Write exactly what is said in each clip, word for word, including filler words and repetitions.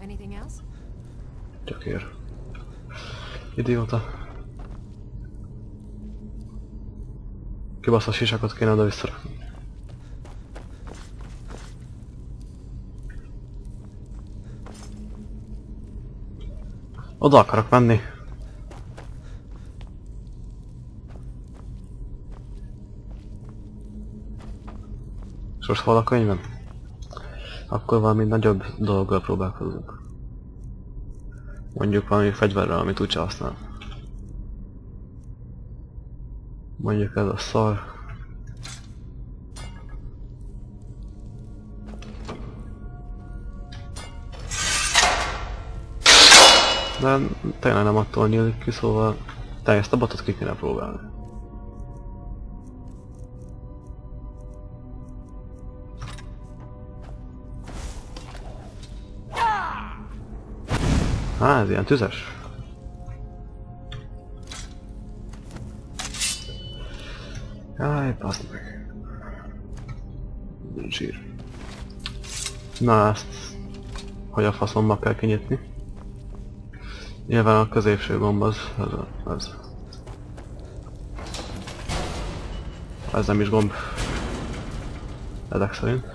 Anything else? Gyökér. Idióta. Kibaszott sisakot kéne oda visszarakni. Oda akarok menni. Sos hol a könyvem? Akkor valami nagyobb dologgal próbálkozunk. Mondjuk valami fegyverrel, amit úgyse használ. Mondjuk ez a szar. De tényleg nem attól nyílik ki, szóval te ezt a botot ki kéne próbálni. Há, ez ilyen tüzes? Jaj, baszd meg. Nincs ír. Na ezt... hogy a faszomba kell kinyitni? Nyilván a középső gomb az... az... az. Ez nem is gomb. Ezek szerint.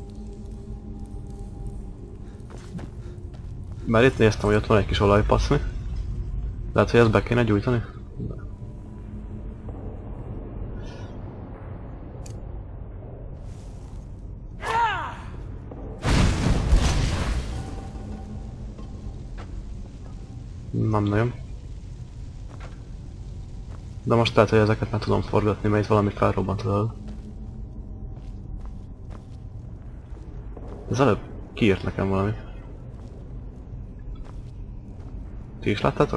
Mert itt néztem, hogy ott van egy kis olajpaszni. Lehet, hogy ezt be kéne gyújtani? De. Nem nagyon. De most lehet, hogy ezeket már tudom forgatni, mert itt valami felrobbant el. Ez előbb kiírt nekem valamit. Ti is láttátok?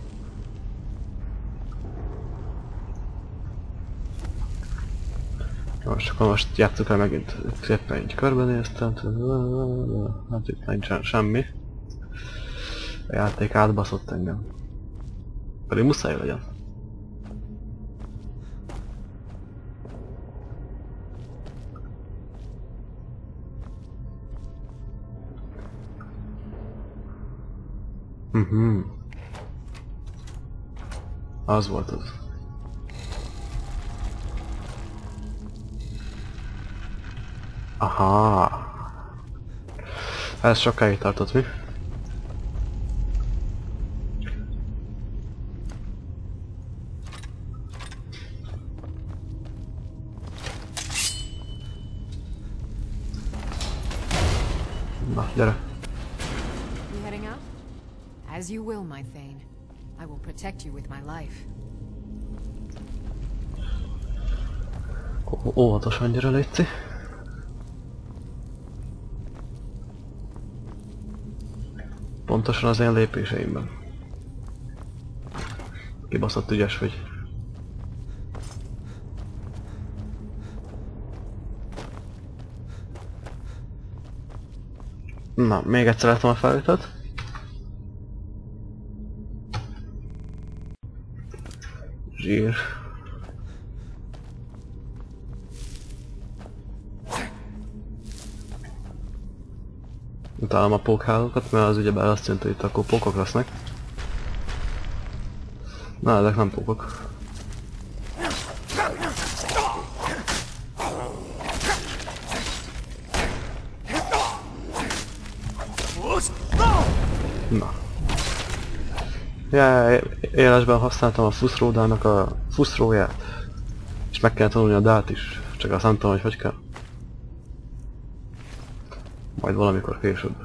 Most akkor most játsszuk el megint. Szépen így körbenéztem. Hát itt nincsen semmi. A játék átbaszott engem. Pedig muszáj legyen. Mhm. Az volt az. Aha. Ez sokáig tartott, mi? Na, gyere. You heading out? As you will, my Thane. I will protect you with my life. Ó, óvatosan gyere, létszi. Pontosan az én lépéseimben. Kibaszott ügyes vagy. Na, még egyszer látom a felvételt. Zsír. Utálom a pókhálókat, mert az ugyebár azt jelenti, hogy itt akkor pókok lesznek. Na, ezek nem pókok. Na. Ja, élesben használtam a fuszródának a fuszróját. És meg kell tanulni a dát is. Csak azt nem tudom, hogy hogy kell. Majd valamikor később.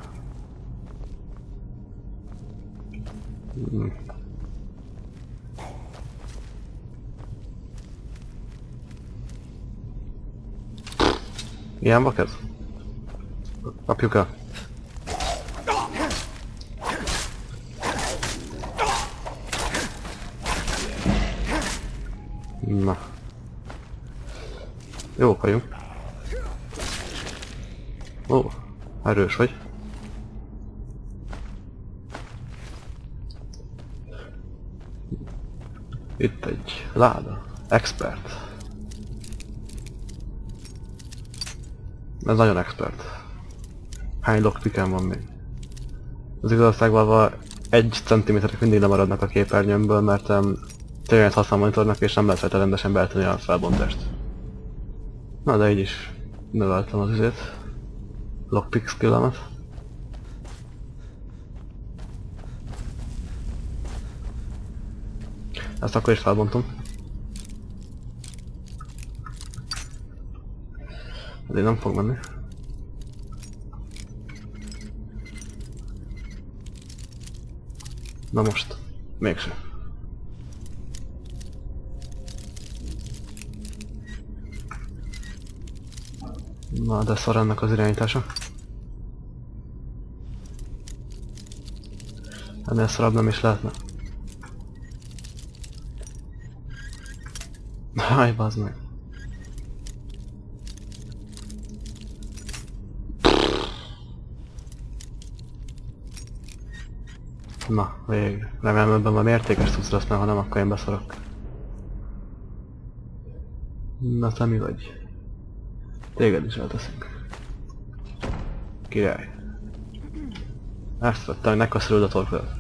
Hmm. Ilyen vak ez? Kapjuk el. Na. Jók vagyunk. Ó, erős vagy. Itt egy láda. Expert. Ez nagyon expert. Hány lockpickem van még? Az igazságban egy centiméterek mindig lemaradnak a képernyőmből, mert um, tényleg használ monitornak és nem lehet rajta rendesen beállítani a felbontást. Na de így is növeltem az üzét. Lockpick skillemet. Ezt akkor is felbontom. Ezért nem fog menni. Na most, mégsem. Na, de szar ennek az irányítása. Ennél szarabb nem is lehetne. Háj, bazd meg. Na, végig. Remélem ebben valami értékes tudsz lesz, mert ha nem, akkor én beszarok. Na te mi vagy? Téged is elteszünk. Király. Ezt vettem, hogy megkasszolod a torkodat.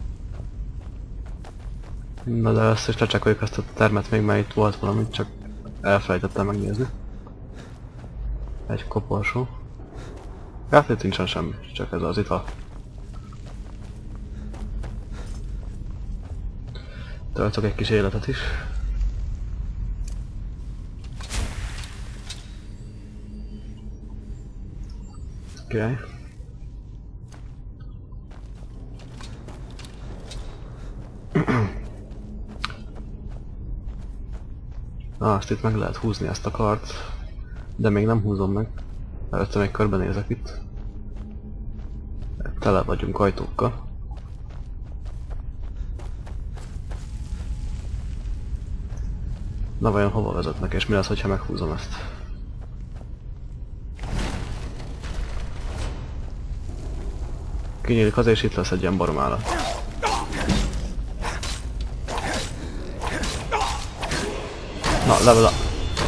Na de először is lecsekoljuk ezt a termet még, mert itt volt valami, csak elfelejtettem megnézni. Egy koporsó. Hát itt nincsen semmi, csak ez az ital. Töltök egy kis életet is. Oké. Okay. Na, azt itt meg lehet húzni ezt a kart, de még nem húzom meg. Előtte még körbenézek itt. Tele vagyunk ajtókkal. Na vajon hova vezetnek, és mi lesz, hogyha meghúzom ezt? Kinyílik haza, és itt lesz egy ilyen baromállat. Na, level up!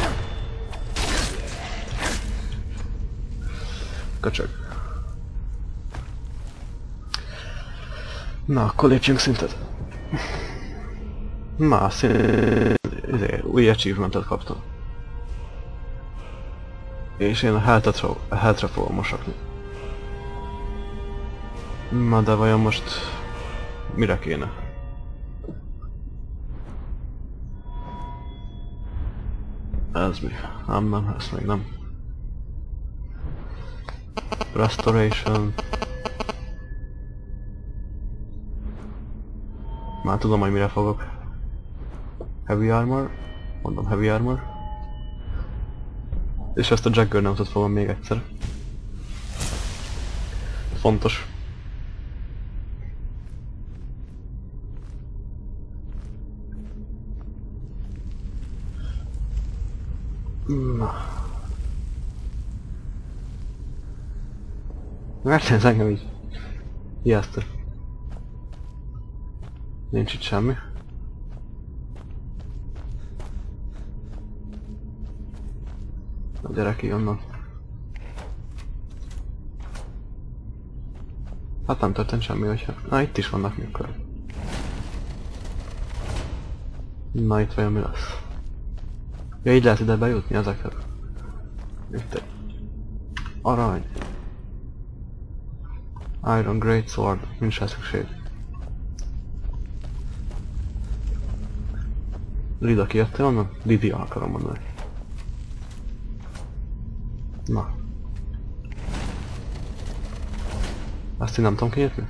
Köcsög. Na, akkor lépjünk szintet. Na, szín... új achievementet kaptam. És én a health-re fogom mosakni. Na de vajon most... mire kéne? Ez mi? Nem, nem, ezt még nem. Restoration. Már tudom, hogy mire fogok. Heavy armor. Mondom heavy armor. És ezt a Juggernaut fogom még egyszer. Fontos. Na. Mert ez engem így ijesztő. Nincs itt semmi. Na gyere ki onnan. Hát nem történt semmi, hogyha... Na itt is vannak mikor. Na itt vajon mi lesz? Ja, így lehet ide bejutni ezeket. Itt egy... arany. Iron Greatsword, nincs rá szükség. Lida kijöttél onnan? Lidia akarom mondani. Na. Azt én nem tudom kinyitni?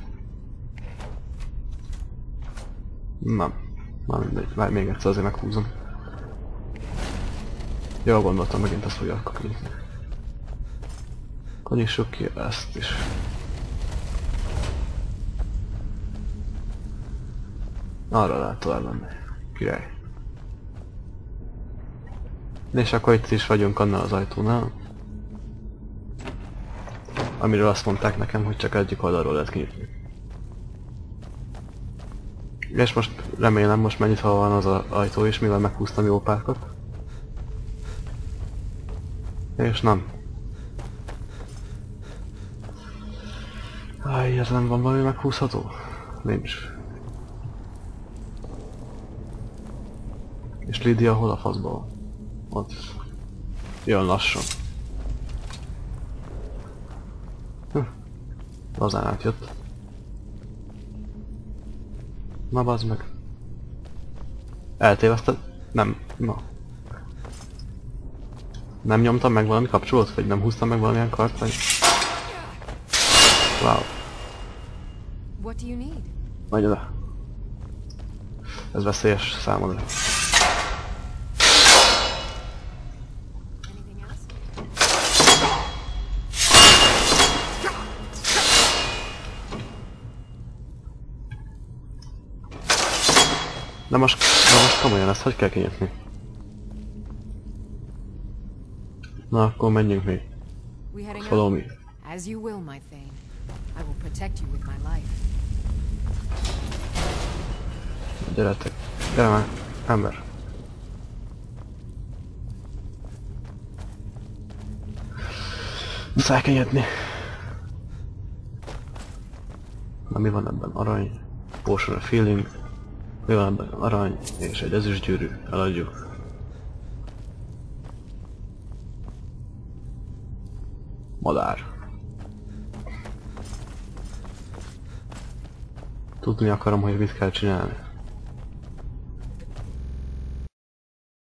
Nem. Már mindegy, várj még egyszer azért meghúzom. Jól gondoltam, megint ezt fogja akkor kinyitni. Akkor nyissuk ki ezt is. Arra lehet tovább menni. Király. És akkor itt is vagyunk annál az ajtónál. Amiről azt mondták nekem, hogy csak egyik oldalról lehet kinyitni. És most remélem most megnyitva van az az ajtó is, mivel meghúztam jó párkat. És nem. Áj, ez nem van valami meghúzható? Nincs. És Lydia hol a faszból? Ott. Jön lassan. Hm. Lazán átjött. Na bazd meg. Eltéveszted? Nem. Na. Nem nyomtam meg valami kapcsolót? Vagy nem húztam meg valamilyen kart? Vagy... Wow. What do you need? Menj oda. Ez veszélyes számodra. Anything else? De most, de most komolyan ezt hogy kell kinyitni? Na, akkor menjünk még. We heading Follow out? me. As you will, my Thane. I will protect you with my life. Gyertek. Gyere már, ember. Muszáj kinyitni. Na mi van ebben? Arany. Potion of Feeling. Mi van ebben? Arany és egy ezüstgyűrű. Eladjuk. Madár. Tudni akarom, hogy mit kell csinálni.